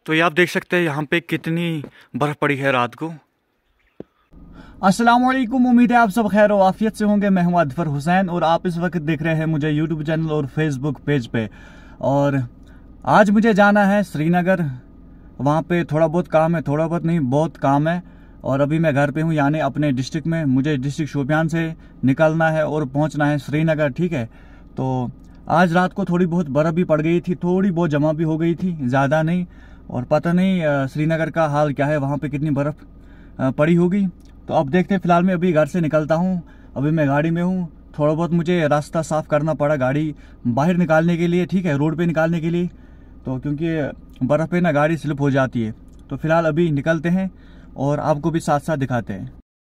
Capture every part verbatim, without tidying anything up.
तो ये आप देख सकते हैं यहाँ पे कितनी बर्फ़ पड़ी है रात को। अस्सलाम वालेकुम, उम्मीद है आप सब खैर और आफियत से होंगे। मैं हूं अदफर हुसैन और आप इस वक्त देख रहे हैं मुझे यूट्यूब चैनल और फेसबुक पेज पे। और आज मुझे जाना है श्रीनगर, वहाँ पे थोड़ा बहुत काम है, थोड़ा बहुत नहीं बहुत काम है। और अभी मैं घर पे हूँ, यानी अपने डिस्ट्रिक्ट में। मुझे डिस्ट्रिक्ट शोपियान से निकलना है और पहुँचना है श्रीनगर, ठीक है। तो आज रात को थोड़ी बहुत बर्फ़ भी पड़ गई थी, थोड़ी बहुत जमा भी हो गई थी, ज़्यादा नहीं। और पता नहीं श्रीनगर का हाल क्या है, वहाँ पे कितनी बर्फ़ पड़ी होगी। तो अब देखते हैं। फ़िलहाल मैं अभी घर से निकलता हूँ, अभी मैं गाड़ी में हूँ। थोड़ा बहुत मुझे रास्ता साफ़ करना पड़ा गाड़ी बाहर निकालने के लिए, ठीक है, रोड पे निकालने के लिए। तो क्योंकि बर्फ़ पे ना गाड़ी स्लिप हो जाती है। तो फ़िलहाल अभी निकलते हैं और आपको भी साथ साथ दिखाते हैं।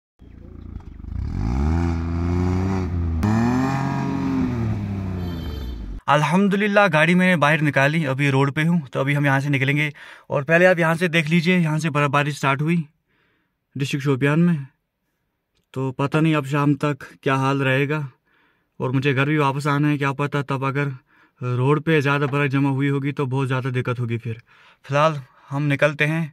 अल्हम्दुलिल्लाह गाड़ी मैंने बाहर निकाली, अभी रोड पे हूँ। तो अभी हम यहाँ से निकलेंगे। और पहले आप यहाँ से देख लीजिए, यहाँ से बर्फबारी स्टार्ट हुई डिस्ट्रिक्ट शोपियान में। तो पता नहीं अब शाम तक क्या हाल रहेगा। और मुझे घर भी वापस आना है, क्या पता तब अगर रोड पे ज़्यादा बर्फ़ जमा हुई होगी तो बहुत ज़्यादा दिक्कत होगी। फिर फ़िलहाल हम निकलते हैं।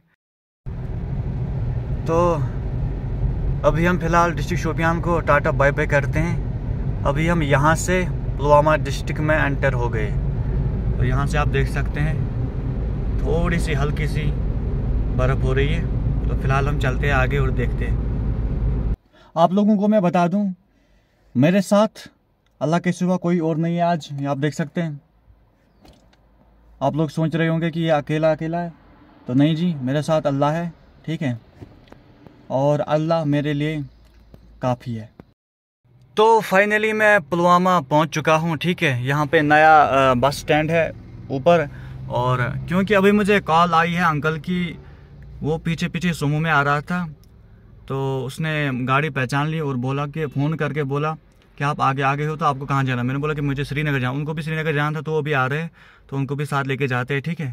तो अभी हम फ़िलहाल डिस्ट्रिक्ट शोपियान को टाटा बाय बाय करते हैं। अभी हम यहाँ से पुलवामा डिस्ट्रिक्ट में एंटर हो गए। तो यहाँ से आप देख सकते हैं थोड़ी सी हल्की सी बर्फ़ हो रही है। तो फ़िलहाल हम चलते हैं आगे और देखते हैं। आप लोगों को मैं बता दूं, मेरे साथ अल्लाह के सिवा कोई और नहीं है आज। आप देख सकते हैं। आप लोग सोच रहे होंगे कि ये अकेला अकेला है, तो नहीं जी, मेरे साथ अल्लाह है, ठीक है। और अल्लाह मेरे लिए काफ़ी है। तो फाइनली मैं पुलवामा पहुंच चुका हूं, ठीक है। यहाँ पे नया बस स्टैंड है ऊपर। और क्योंकि अभी मुझे कॉल आई है अंकल की, वो पीछे पीछे सुमो में आ रहा था। तो उसने गाड़ी पहचान ली और बोला कि फ़ोन करके बोला कि आप आगे आगे हो, तो आपको कहाँ जाना। मैंने बोला कि मुझे श्रीनगर जाना। उनको भी श्रीनगर जाना था, तो वो भी आ रहे हैं, तो उनको भी साथ लेके जाते हैं, ठीक है।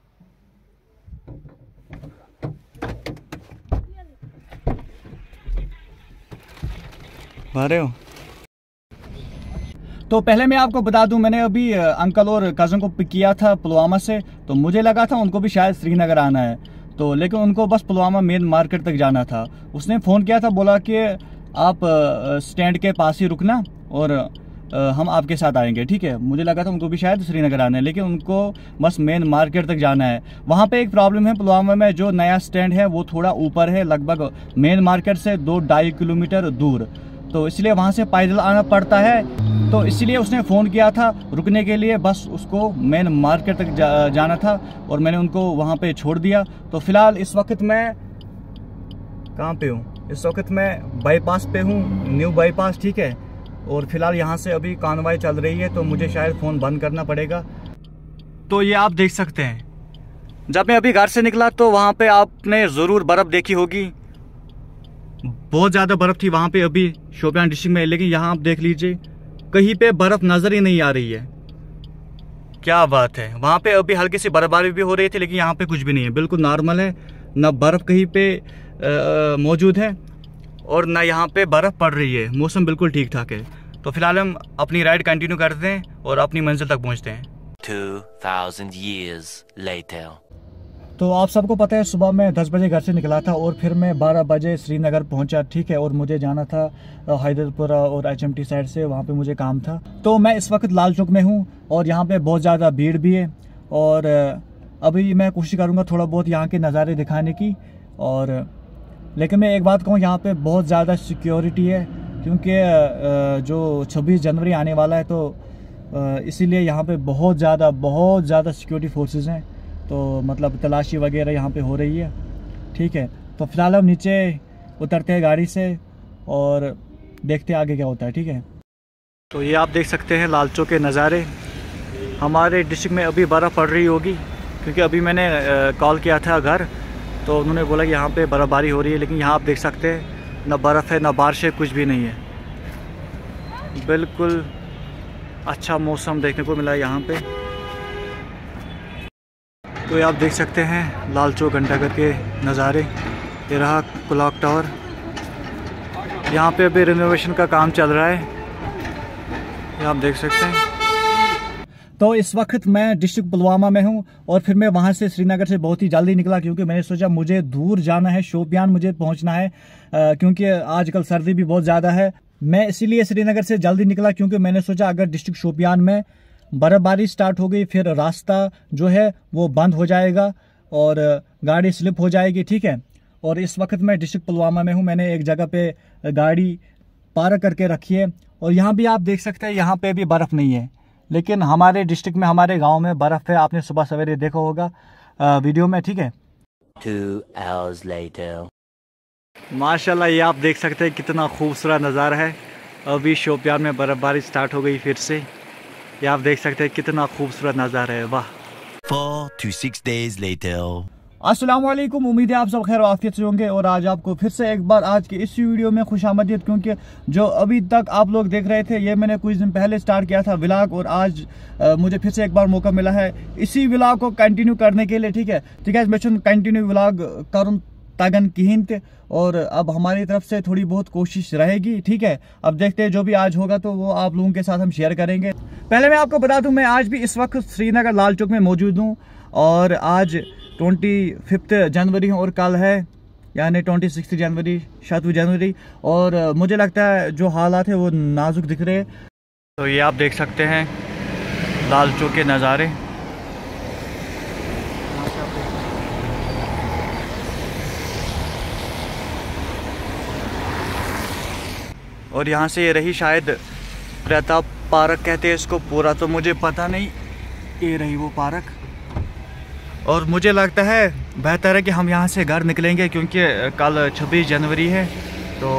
आ रहे हो? तो पहले मैं आपको बता दूं, मैंने अभी अंकल और कज़न को पिक किया था पुलवामा से। तो मुझे लगा था उनको भी शायद श्रीनगर आना है, तो लेकिन उनको बस पुलवामा मेन मार्केट तक जाना था। उसने फ़ोन किया था, बोला कि आप स्टैंड के पास ही रुकना और हम आपके साथ आएंगे, ठीक है। मुझे लगा था उनको भी शायद श्रीनगर आना है, लेकिन उनको बस मेन मार्केट तक जाना है। वहाँ पे एक प्रॉब्लम है पुलवामा में, जो नया स्टैंड है वो थोड़ा ऊपर है, लगभग मेन मार्केट से दो ढाई किलोमीटर दूर। तो इसलिए वहाँ से पैदल आना पड़ता है। तो इसलिए उसने फ़ोन किया था रुकने के लिए, बस उसको मेन मार्केट तक जा, जाना था और मैंने उनको वहाँ पे छोड़ दिया। तो फ़िलहाल इस वक्त मैं कहाँ पे हूँ? इस वक्त मैं बाईपास पे हूँ, न्यू बाईपास, ठीक है। और फिलहाल यहाँ से अभी कानवाई चल रही है, तो मुझे शायद फ़ोन बंद करना पड़ेगा। तो ये आप देख सकते हैं, जब मैं अभी घर से निकला तो वहाँ पे आपने ज़रूर बर्फ़ देखी होगी। बहुत ज़्यादा बर्फ़ थी वहाँ पे अभी शोपियान डिस्ट्रिक्ट में, लेकिन यहाँ आप देख लीजिए कहीं पे बर्फ़ नज़र ही नहीं आ रही है। क्या बात है। वहाँ पे अभी हल्की सी बर्फबारी भी हो रही थी, लेकिन यहाँ पे कुछ भी नहीं है, बिल्कुल नॉर्मल है। ना बर्फ़ कहीं पे मौजूद है और ना यहाँ पे बर्फ़ पड़ रही है। मौसम बिल्कुल ठीक ठाक है। तो फिलहाल हम अपनी राइड कंटिन्यू करते हैं और अपनी मंजिल तक पहुँचते हैं। two thousand years later. तो आप सबको पता है, सुबह मैं दस बजे घर से निकला था और फिर मैं बारह बजे श्रीनगर पहुंचा, ठीक है। और मुझे जाना था हैदरपुरा और एच एम टी साइड से, वहां पे मुझे काम था। तो मैं इस वक्त लाल चौक में हूं और यहां पे बहुत ज़्यादा भीड़ भी है। और अभी मैं कोशिश करूंगा थोड़ा बहुत यहां के नज़ारे दिखाने की। और लेकिन मैं एक बात कहूँ, यहाँ पे बहुत ज़्यादा सिक्योरिटी है, क्योंकि जो छब्बीस जनवरी आने वाला है, तो इसीलिए यहाँ पर बहुत ज़्यादा बहुत ज़्यादा सिक्योरिटी फोर्सेज हैं। तो मतलब तलाशी वगैरह यहाँ पे हो रही है, ठीक है। तो फिलहाल हम नीचे उतरते हैं गाड़ी से और देखते हैं आगे क्या होता है, ठीक है। तो ये आप देख सकते हैं लाल चौक के नज़ारे। हमारे डिस्ट्रिक्ट में अभी बर्फ़ पड़ रही होगी, क्योंकि अभी मैंने कॉल किया था घर, तो उन्होंने बोला कि यहाँ पे बर्फ़बारी हो रही है। लेकिन यहाँ आप देख सकते हैं ना बर्फ़ है ना बारिश है, कुछ भी नहीं है। बिल्कुल अच्छा मौसम देखने को मिला यहाँ पे। तो ये आप देख सकते हैं लाल चौक घंटाघर के नज़ारे। ये रहा क्लॉक टावर। यहाँ पे अभी रिनोवेशन का काम चल रहा है, ये आप देख सकते हैं। तो इस वक्त मैं डिस्ट्रिक्ट पुलवामा में हूं और फिर मैं वहां से श्रीनगर से बहुत ही जल्दी निकला क्योंकि मैंने सोचा मुझे दूर जाना है, शोपियान मुझे पहुंचना है क्योंकि आजकल सर्दी भी बहुत ज़्यादा है। मैं इसीलिए श्रीनगर से जल्दी निकला क्योंकि मैंने सोचा अगर डिस्ट्रिक्ट शोपियान में बर्फबारी स्टार्ट हो गई फिर रास्ता जो है वो बंद हो जाएगा और गाड़ी स्लिप हो जाएगी, ठीक है। और इस वक्त मैं डिस्ट्रिक्ट पुलवामा में हूँ। मैंने एक जगह पे गाड़ी पार्क करके रखी है और यहाँ भी आप देख सकते हैं यहाँ पे भी बर्फ़ नहीं है, लेकिन हमारे डिस्ट्रिक्ट में, हमारे गांव में बर्फ़ है। आपने सुबह सवेरे देखा होगा आ, वीडियो में, ठीक है। Two hours later. माशाल्लाह, ये आप देख सकते हैं कितना खूबसूरत नज़ारा है। अभी शोपियान में बर्फ़बारी स्टार्ट हो गई फिर से। ये आप देख सकते हैं कितना खूबसूरत नज़ारा है, वाह। Four to six days later. अस्सलाम वालेकुम, उम्मीद है आप सब खैर आफियत से होंगे और आज आपको फिर से एक बार आज की इस वीडियो में खुश आमदीद। क्योंकि जो अभी तक आप लोग देख रहे थे ये मैंने कुछ दिन पहले स्टार्ट किया था व्लॉग और आज आ, मुझे फिर से एक बार मौका मिला है इसी व्लॉग को कंटिन्यू करने के लिए, ठीक है। ठीक है, मैं कंटिन्यू व्लॉग करूँ तगन कहीं थे और अब हमारी तरफ से थोड़ी बहुत कोशिश रहेगी, ठीक है। अब देखते हैं जो भी आज होगा तो वो आप लोगों के साथ हम शेयर करेंगे। पहले मैं आपको बता दूं मैं आज भी इस वक्त श्रीनगर लाल चौक में मौजूद हूं और आज ट्वेंटी फिफ्थ जनवरी और कल है यानी ट्वेंटी सिक्स जनवरी, सातवीं जनवरी। और मुझे लगता है जो हालात है वो नाजुक दिख रहे हैं। तो ये आप देख सकते हैं लाल चौक के नज़ारे। और यहाँ से ये रही शायद प्रताप पार्क कहते हैं इसको, पूरा तो मुझे पता नहीं। ये रही वो पार्क और मुझे लगता है बेहतर है कि हम यहाँ से घर निकलेंगे क्योंकि कल छब्बीस जनवरी है तो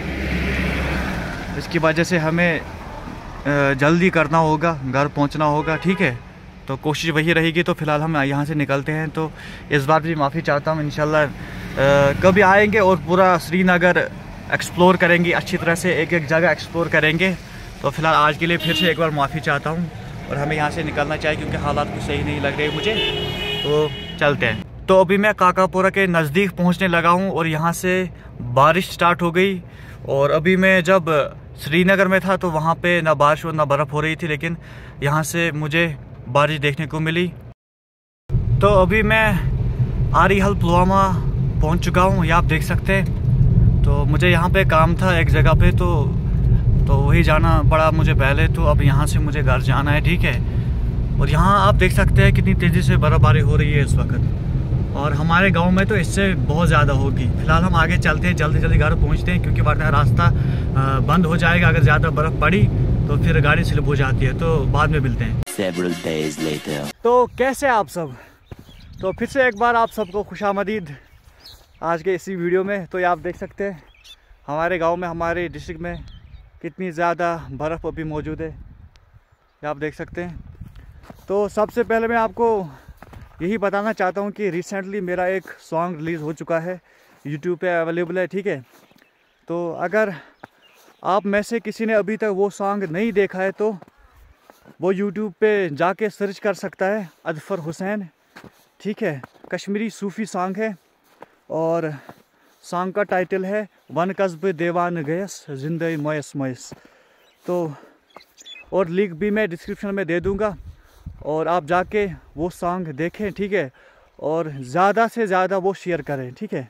इसकी वजह से हमें जल्दी करना होगा, घर पहुँचना होगा, ठीक है। तो कोशिश वही रहेगी। तो फ़िलहाल हम यहाँ से निकलते हैं। तो इस बार भी माफ़ी चाहता हूँ, इंशाल्लाह कभी आएंगे और पूरा श्रीनगर एक्सप्लोर करेंगे अच्छी तरह से, एक एक जगह एक्सप्लोर करेंगे। तो फ़िलहाल आज के लिए फिर से एक बार माफ़ी चाहता हूँ और हमें यहाँ से निकलना चाहिए क्योंकि हालात कुछ सही नहीं लग रहे मुझे। तो चलते हैं। तो अभी मैं काकापुरा के नज़दीक पहुँचने लगा हूँ और यहाँ से बारिश स्टार्ट हो गई। और अभी मैं जब श्रीनगर में था तो वहाँ पे ना बारिश और ना बर्फ़ हो रही थी, लेकिन यहाँ से मुझे बारिश देखने को मिली। तो अभी मैं आरिहल पुलवामा पहुँच चुका हूँ, ये आप देख सकते हैं। तो मुझे यहाँ पे काम था एक जगह पे तो तो वही जाना पड़ा मुझे पहले। तो अब यहाँ से मुझे घर जाना है, ठीक है। और यहाँ आप देख सकते हैं कितनी तेज़ी से बर्फ़बारी हो रही है इस वक्त और हमारे गांव में तो इससे बहुत ज़्यादा होगी। फिलहाल हम आगे चलते हैं, जल्दी जल्दी घर पहुँचते हैं क्योंकि वरना रास्ता बंद हो जाएगा। अगर ज़्यादा बर्फ़ पड़ी तो फिर गाड़ी स्लिप हो जाती है। तो बाद में मिलते हैं। Several days later. तो कैसे आप सब? तो फिर से एक बार आप सबको खुशामदीद आज के इसी वीडियो में। तो ये आप देख सकते हैं हमारे गांव में, हमारे डिस्ट्रिक्ट में कितनी ज़्यादा बर्फ़ अभी मौजूद है, ये आप देख सकते हैं। तो सबसे पहले मैं आपको यही बताना चाहता हूँ कि रिसेंटली मेरा एक सॉन्ग रिलीज़ हो चुका है, यूट्यूब पे अवेलेबल है, ठीक है। तो अगर आप में से किसी ने अभी तक वो सॉन्ग नहीं देखा है तो वो यूट्यूब पे जाके सर्च कर सकता है, अजफर हुसैन, ठीक है। कश्मीरी सूफ़ी सॉन्ग है और सॉन्ग का टाइटल है वन कस्ब देवान गयस जिंदगी मोयस मोयस। तो और लिंक भी मैं डिस्क्रिप्शन में दे दूंगा और आप जाके वो सॉन्ग देखें, ठीक है। और ज़्यादा से ज़्यादा वो शेयर करें, ठीक है।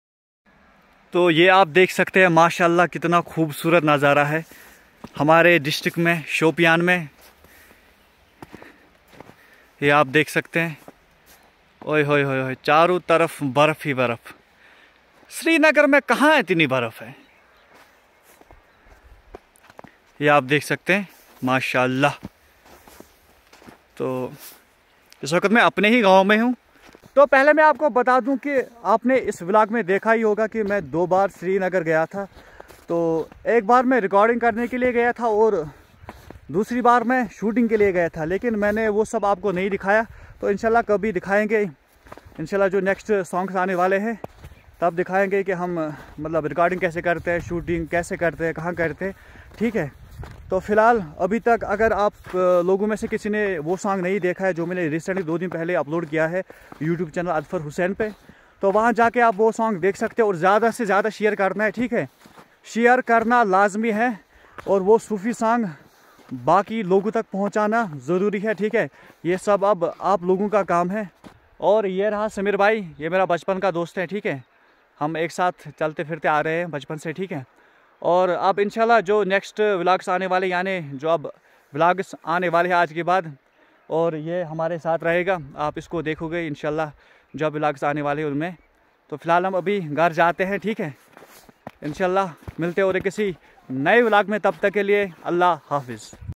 तो ये आप देख सकते हैं माशाल्लाह कितना खूबसूरत नज़ारा है हमारे डिस्ट्रिक्ट में, शोपियान में। ये आप देख सकते हैं, ओए होए होए होए, चारों तरफ बर्फ़ ही बर्फ़। श्रीनगर में कहाँ इतनी बर्फ़ है, ये आप देख सकते हैं माशाल्लाह। तो इस वक्त मैं अपने ही गांव में हूं। तो पहले मैं आपको बता दूं कि आपने इस व्लॉग में देखा ही होगा कि मैं दो बार श्रीनगर गया था। तो एक बार मैं रिकॉर्डिंग करने के लिए गया था और दूसरी बार मैं शूटिंग के लिए गया था, लेकिन मैंने वो सब आपको नहीं दिखाया। तो इंशाल्लाह कभी दिखाएंगे, इंशाल्लाह जो नेक्स्ट सॉन्ग्स आने वाले हैं तब दिखाएंगे कि हम मतलब रिकॉर्डिंग कैसे करते हैं, शूटिंग कैसे करते हैं, कहाँ करते हैं, ठीक है। तो फ़िलहाल अभी तक अगर आप लोगों में से किसी ने वो सॉन्ग नहीं देखा है जो मैंने रिसेंटली दो दिन पहले अपलोड किया है यूट्यूब चैनल अजफर हुसैन पे, तो वहाँ जाके आप वो सॉन्ग देख सकते हैं और ज़्यादा से ज़्यादा शेयर करना है, ठीक है। शेयर करना लाजमी है और वो सूफ़ी सॉन्ग बाकी लोगों तक पहुंचाना ज़रूरी है, ठीक है। ये सब अब आप लोगों का काम है। और ये रहा समीर भाई, ये मेरा बचपन का दोस्त है, ठीक है। हम एक साथ चलते फिरते आ रहे हैं बचपन से, ठीक है। और अब इंशाल्लाह जो नेक्स्ट व्लॉग्स आने वाले, यानी जो अब व्लॉग्स आने वाले हैं आज के बाद, और ये हमारे साथ रहेगा, आप इसको देखोगे इंशाल्लाह जो व्लॉग्स आने वाले हैं उनमें। तो फ़िलहाल हम अभी घर जाते हैं, ठीक है। इंशाल्लाह मिलते और किसी नए व्लॉग में, तब तक के लिए अल्लाह हाफिज़।